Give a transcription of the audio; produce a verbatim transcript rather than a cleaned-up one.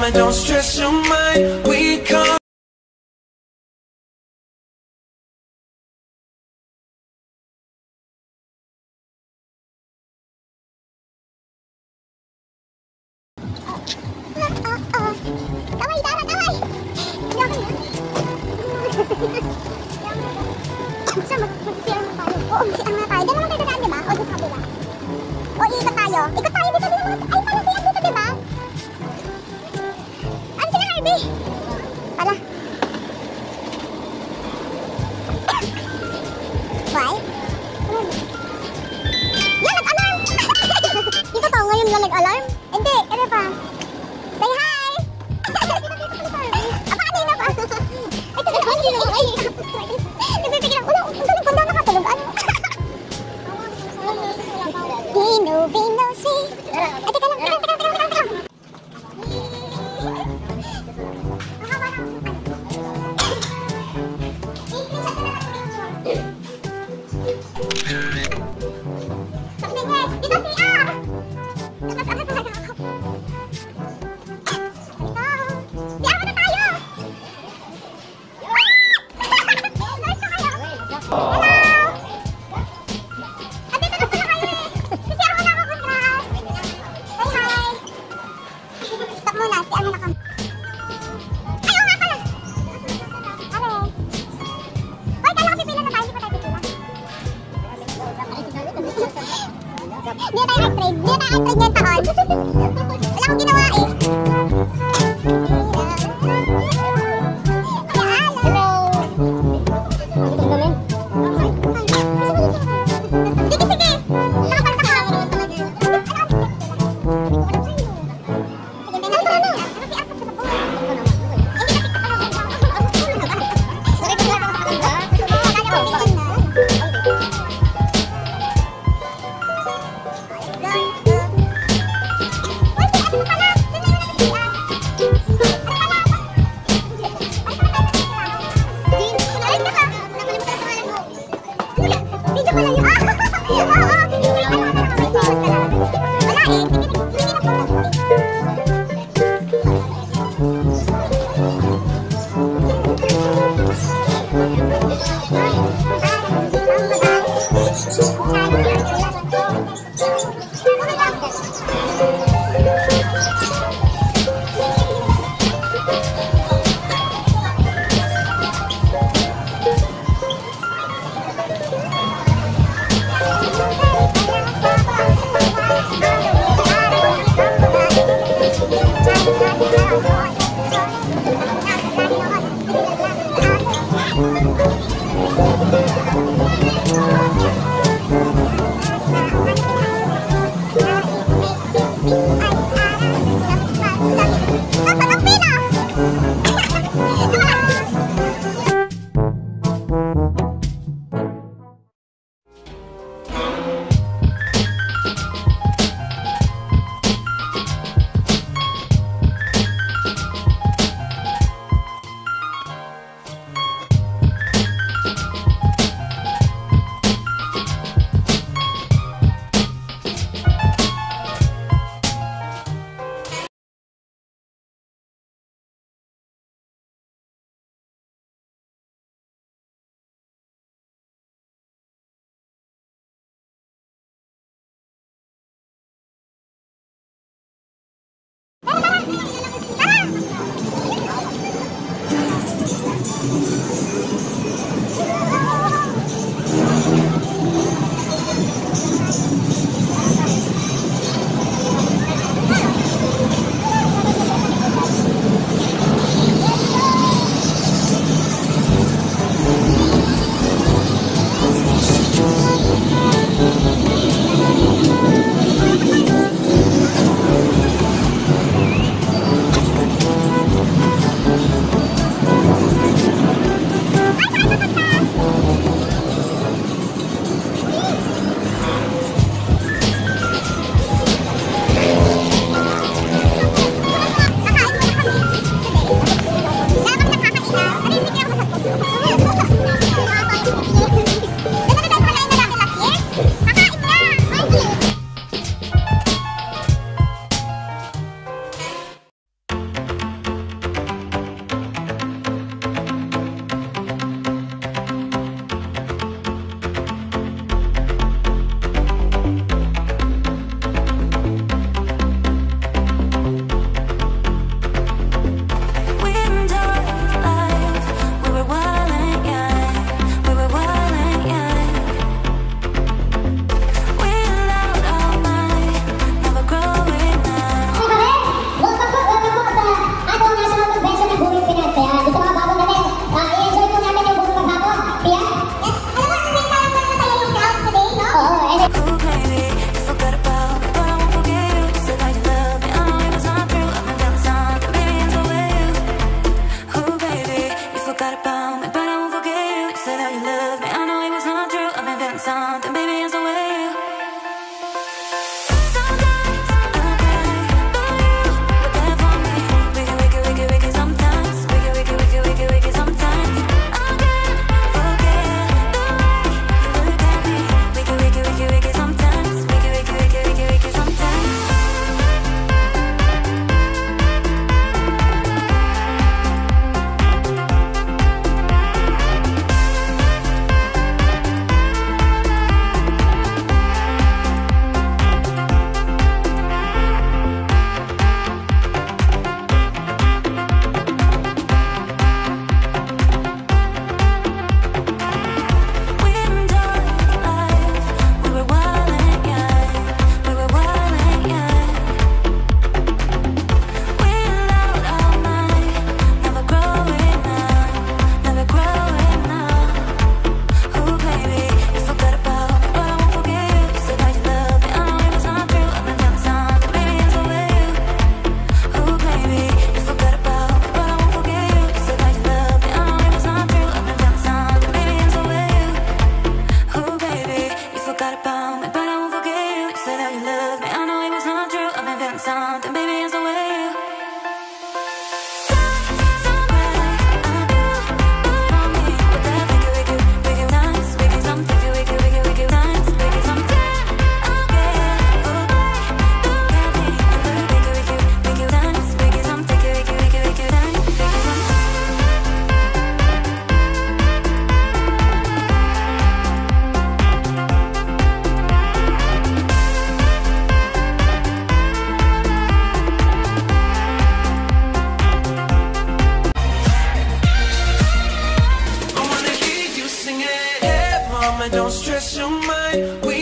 Mama, don't stress your mind. We come. Kaway, Dara, kaway! Saan mag-siyang na tayo? Oo, mag-siyang na tayo. Diyan naman tayo dadaan, diba? O, dito kabila. O, ikot tayo. Ikot tayo dito, dito naman. Ay, pala siya dito, diba? Ano sila, Harvey? Pala. Why? Yan, nag-alarm! Dito to, ngayon lang nag-alarm? Hindi, ano pa? Say hi! Dito, dito, dito, Harvey. Ah, baka din na pa. Ay, ito na, hindi na. Ay, nagpipigil ako. Ang galing ko daw nakatulog. Ano? Pino, Pino, si. Ay, teka lang, teka lang, teka lang, teka lang, teka lang. Dito si A! Hindi na tayo nag-trade. Hindi na tayo nag-trade ngayong taon. Wala akong ginawa eh. Hello! Sige, sige! Nakapal ka! Sige, tingnan natin. Ano si Apas sa labo? Thank you. I'm feeling something, baby, it's the way you. Don't stress your mind. We